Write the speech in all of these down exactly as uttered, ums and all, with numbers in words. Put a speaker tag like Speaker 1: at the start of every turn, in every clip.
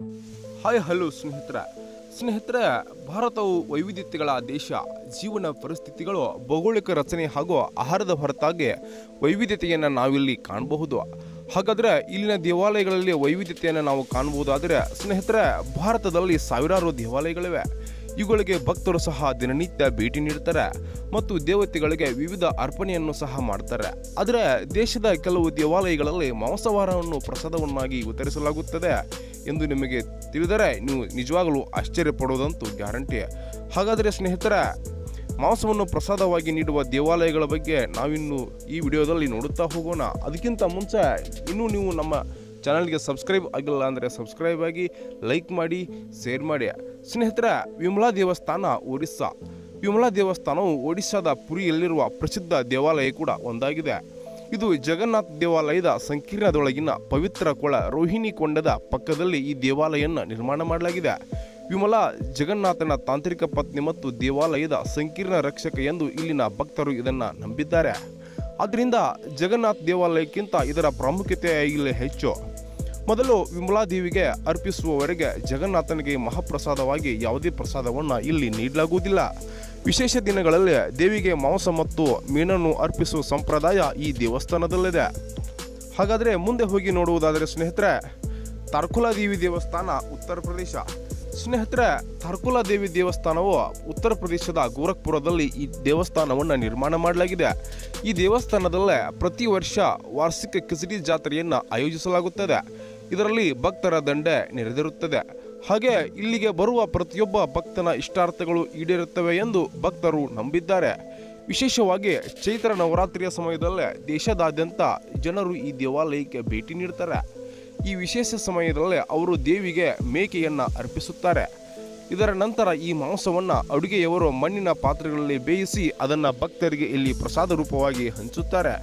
Speaker 1: Hi hello ಸ್ನೇಹಿತರ ಸ್ನೇಹಿತರ ಭಾರತವು ವೈವಿಧ್ಯತೆಗಳ ದೇಶ. ಜೀವನ ಪರಿಸ್ಥಿತಿಗಳು, ಭೌಗೋಳಿಕ ರಚನೆ ಹಾಗೂ ಆಹಾರದ ಹೊರತಾಗಿ ವೈವಿಧ್ಯತೆಯನ್ನು ನಾವಿಲ್ಲಿ ಕಾಣಬಹುದು. ಹಾಗಾದರೆ ಇಲ್ಲಿನ ದೇವಾಲಯಗಳಲ್ಲಿ ವೈವಿಧ್ಯತೆಯನ್ನು ನಾವು ಕಾಣಬಹುದಾದರೆ ಸ್ನೇಹಿತರ ಭಾರತದಲ್ಲಿ ಸಾವಿರಾರು ದೇವಾಲಯಗಳಿವೆ. ಇವುಗಳಿಗೆ ಭಕ್ತರು ಸಹ ದಿನನಿತ್ಯ ಭೇಟಿ ನೀಡ್ತಾರೆ ಮತ್ತು ದೇವತೆಗಳಿಗೆ ವಿವಿಧ ಅರ್ಪಣೆಯನ್ನು ಸಹ ಮಾಡ್ತಾರೆ. ಆದರೆ ದೇಶದ ಕೆಲವು ದೇವಾಲಯಗಳಲ್ಲಿ ಮಾಂಸಾಹಾರವನ್ನು ಪ್ರಸಾದವನ್ನಾಗಿ ವಿತರಿಸಲಾಗುತ್ತದೆ ಎಂದು ನಿಮಗೆ ತಿಳಿದರೆ ನೀವು ನಿಜವಾಗಲೂ ಆಶ್ಚರ್ಯಪಡುವುದಂತೂ ಗ್ಯಾರಂಟಿ. ಹಾಗಾದರೆ ಸ್ನೇಹಿತರ ಮಾಂಸವನ್ನು ಪ್ರಸಾದವಾಗಿ ನೀಡುವ ದೇವಾಲಯಗಳ ಬಗ್ಗೆ ನಾವಿನ್ನು ಈ ವಿಡಿಯೋದಲ್ಲಿ ನೋಡುತ್ತಾ ಹೋಗೋಣ. ಅದಕ್ಕಿಂತ ಮುಂಚೆ ಇನ್ನೂ ನೀವು ನಮ್ಮ ಚಾನಲ್ಗೆ ಸಬ್ಸ್ಕ್ರೈಬ್ ಆಗಿಲ್ಲ ಅಂದರೆ ಸಬ್ಸ್ಕ್ರೈಬ್ ಆಗಿ, ಲೈಕ್ ಮಾಡಿ, ಶೇರ್ ಮಾಡಿ. ಸ್ನೇಹಿತರ, ವಿಮಲಾ ದೇವಸ್ಥಾನ ಒರಿಸ್ಸಾ. ವಿಮಲಾ ದೇವಸ್ಥಾನವು ಒಡಿಸ್ಸಾದ ಪುರಿಯಲ್ಲಿರುವ ಪ್ರಸಿದ್ಧ ದೇವಾಲಯ ಕೂಡ ಒಂದಾಗಿದೆ. ಇದು ಜಗನ್ನಾಥ ದೇವಾಲಯದ ಸಂಕೀರ್ಣದೊಳಗಿನ ಪವಿತ್ರ ಕೊಳ ರೋಹಿಣಿ ಕೊಂಡದ ಪಕ್ಕದಲ್ಲಿ ಈ ದೇವಾಲಯವನ್ನು ನಿರ್ಮಾಣ ಮಾಡಲಾಗಿದೆ. ವಿಮಲಾ ಜಗನ್ನಾಥನ ತಾಂತ್ರಿಕ ಪತ್ನಿ ಮತ್ತು ದೇವಾಲಯದ ಸಂಕೀರ್ಣ ರಕ್ಷಕ ಎಂದು ಇಲ್ಲಿನ ಭಕ್ತರು ಇದನ್ನು ನಂಬಿದ್ದಾರೆ. ಆದ್ದರಿಂದ ಜಗನ್ನಾಥ ದೇವಾಲಯಕ್ಕಿಂತ ಇದರ ಪ್ರಾಮುಖ್ಯತೆ ಇಲ್ಲಿ ಹೆಚ್ಚು. ಮೊದಲು ವಿಮಲಾ ದೇವಿಗೆ ಅರ್ಪಿಸುವವರೆಗೆ ಜಗನ್ನಾಥನಿಗೆ ಮಹಾಪ್ರಸಾದವಾಗಿ ಯಾವುದೇ ಪ್ರಸಾದವನ್ನು ಇಲ್ಲಿ ನೀಡಲಾಗುವುದಿಲ್ಲ. ವಿಶೇಷ ದಿನಗಳಲ್ಲಿ ದೇವಿಗೆ ಮಾಂಸ ಮತ್ತು ಮೀನನ್ನು ಅರ್ಪಿಸುವ ಸಂಪ್ರದಾಯ ಈ ದೇವಸ್ಥಾನದಲ್ಲಿದೆ. ಹಾಗಾದರೆ ಮುಂದೆ ಹೋಗಿ ನೋಡುವುದಾದರೆ ಸ್ನೇಹಿತರೆ, ತಾರ್ಕುಲಾ ದೇವಿ ದೇವಸ್ಥಾನ, ಉತ್ತರ ಪ್ರದೇಶ. ಸ್ನೇಹಿತರೆ, ತಾರ್ಕುಲಾ ದೇವಿ ದೇವಸ್ಥಾನವು ಉತ್ತರ ಪ್ರದೇಶದ ಗೋರಖ್ಪುರದಲ್ಲಿ ಈ ದೇವಸ್ಥಾನವನ್ನು ನಿರ್ಮಾಣ ಮಾಡಲಾಗಿದೆ. ಈ ದೇವಸ್ಥಾನದಲ್ಲೇ ಪ್ರತಿ ವರ್ಷ ವಾರ್ಷಿಕ ಕಿಚಡಿ ಜಾತ್ರೆಯನ್ನು ಆಯೋಜಿಸಲಾಗುತ್ತದೆ. ಇದರಲ್ಲಿ ಭಕ್ತರ ದಂಡೆ ನೆರೆದಿರುತ್ತದೆ. ಹಾಗೆ ಇಲ್ಲಿಗೆ ಬರುವ ಪ್ರತಿಯೊಬ್ಬ ಭಕ್ತನ ಇಷ್ಟಾರ್ಥಗಳು ಈಡೇರುತ್ತವೆ ಎಂದು ಭಕ್ತರು ನಂಬಿದ್ದಾರೆ. ವಿಶೇಷವಾಗಿ ಚೈತ್ರ ನವರಾತ್ರಿಯ ಸಮಯದಲ್ಲೇ ದೇಶದಾದ್ಯಂತ ಜನರು ಈ ದೇವಾಲಯಕ್ಕೆ ಭೇಟಿ ನೀಡ್ತಾರೆ. ಈ ವಿಶೇಷ ಸಮಯದಲ್ಲೇ ಅವರು ದೇವಿಗೆ ಮೇಕೆಯನ್ನು ಅರ್ಪಿಸುತ್ತಾರೆ. ಇದರ ನಂತರ ಈ ಮಾಂಸವನ್ನು ಅಡುಗೆಯವರು ಮಣ್ಣಿನ ಪಾತ್ರೆಗಳಲ್ಲಿ ಬೇಯಿಸಿ ಅದನ್ನು ಭಕ್ತರಿಗೆ ಇಲ್ಲಿ ಪ್ರಸಾದ ರೂಪವಾಗಿ ಹಂಚುತ್ತಾರೆ.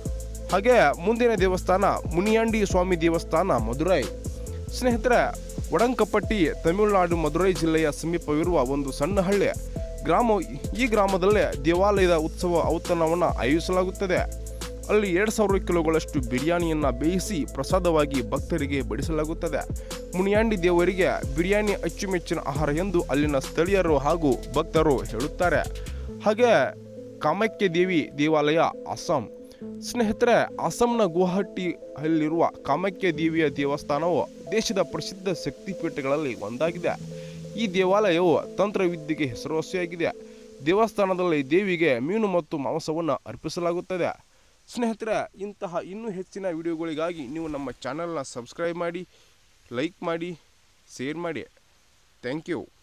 Speaker 1: ಹಾಗೆ ಮುಂದಿನ ದೇವಸ್ಥಾನ ಮುನಿಯಾಂಡಿ ಸ್ವಾಮಿ ದೇವಸ್ಥಾನ, ಮಧುರೈ. ಸ್ನೇಹಿತರೆ, ವಡಂಕಪಟ್ಟಿ ತಮಿಳುನಾಡು ಮಧುರೈ ಜಿಲ್ಲೆಯ ಸಮೀಪವಿರುವ ಒಂದು ಸಣ್ಣ ಹಳ್ಳಿ ಗ್ರಾಮ. ಈ ಗ್ರಾಮದಲ್ಲೇ ದೇವಾಲಯದ ಉತ್ಸವ ಔತಣವನ್ನು ಆಯೋಜಿಸಲಾಗುತ್ತದೆ. ಅಲ್ಲಿ ಎರಡು ಸಾವಿರ ಕಿಲೋಗಳಷ್ಟು ಬಿರಿಯಾನಿಯನ್ನು ಬೇಯಿಸಿ ಪ್ರಸಾದವಾಗಿ ಭಕ್ತರಿಗೆ ಬಡಿಸಲಾಗುತ್ತದೆ. ಮುನಿಯಾಂಡಿ ದೇವರಿಗೆ ಬಿರಿಯಾನಿ ಅಚ್ಚುಮೆಚ್ಚಿನ ಆಹಾರ ಎಂದು ಅಲ್ಲಿನ ಸ್ಥಳೀಯರು ಹಾಗೂ ಭಕ್ತರು ಹೇಳುತ್ತಾರೆ. ಹಾಗೆ ಕಾಮಾಖ್ಯ ದೇವಿ ದೇವಾಲಯ, ಅಸ್ಸಾಂ. ಸ್ನೇಹಿತರೆ, ಅಸ್ಸಾಂನ ಗುವಾಹಟಿಯಲ್ಲಿರುವ ಕಾಮಾಖ್ಯ ದೇವಿಯ ದೇವಸ್ಥಾನವು ದೇಶದ ಪ್ರಸಿದ್ಧ ಶಕ್ತಿಪೀಠಗಳಲ್ಲಿ ಒಂದಾಗಿದೆ. ಈ ದೇವಾಲಯವು ತಂತ್ರವಿದ್ಯೆಗೆ ಹೆಸರುವಾಸಿಯಾಗಿದೆ. ದೇವಸ್ಥಾನದಲ್ಲಿ ದೇವಿಗೆ ಮೀನು ಮತ್ತು ಮಾಂಸವನ್ನು ಅರ್ಪಿಸಲಾಗುತ್ತದೆ. ಸ್ನೇಹಿತರೆ, ಇಂತಹ ಇನ್ನೂ ಹೆಚ್ಚಿನ ವಿಡಿಯೋಗಳಿಗಾಗಿ ನೀವು ನಮ್ಮ ಚಾನಲ್ನ ಸಬ್ಸ್ಕ್ರೈಬ್ ಮಾಡಿ, ಲೈಕ್ ಮಾಡಿ, ಶೇರ್ ಮಾಡಿ. Thank you.